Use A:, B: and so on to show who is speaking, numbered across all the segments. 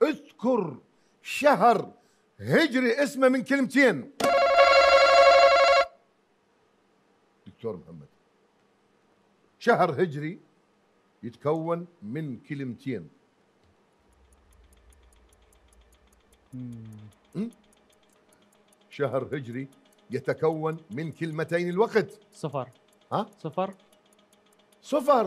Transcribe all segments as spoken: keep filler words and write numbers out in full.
A: اذكر شهر هجري اسمه من كلمتين. دكتور محمد، شهر هجري يتكون من كلمتين. م? شهر هجري يتكون من كلمتين الوقت.
B: صفر.
A: ها؟
B: صفر.
A: صفر.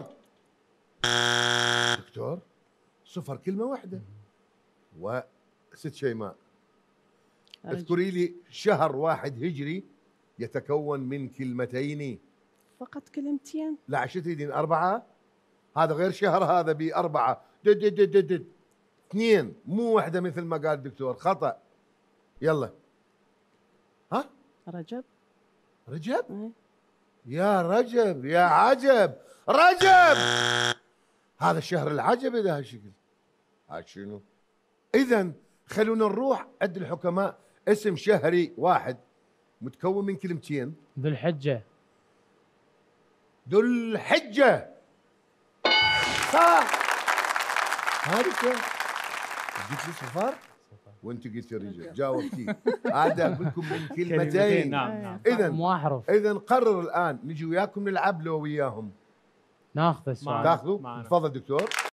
A: دكتور، صفر كلمة واحدة. وست شيماء، اذكري لي شهر واحد هجري يتكون من كلمتين.
C: فقط كلمتين؟
A: لا، شو تريدين؟ أربعة؟ هذا غير شهر، هذا بأربعة. دد دد دد دد. اثنين، مو واحدة مثل ما قال الدكتور، خطأ. يلا. ها؟
C: رجب.
A: رجب؟
C: ايه.
A: يا رجب يا عجب، رجب هذا الشهر العجب إذا هالشكل. عاد شنو؟ إذا خلونا نروح عند الحكماء. اسم شهري واحد متكون من كلمتين.
B: ذو الحجة.
A: ذو الحجة، صح. هذا قلت لي صفر وانت قلت رجل، جاوبتي. هذا اقول لكم من كلمتين.
B: نعم نعم.
A: اذا
B: مو احرف.
A: اذا نقرر الان نجي وياكم نلعب لو وياهم.
B: ناخذ السؤال.
A: تاخذوا؟ تفضل دكتور.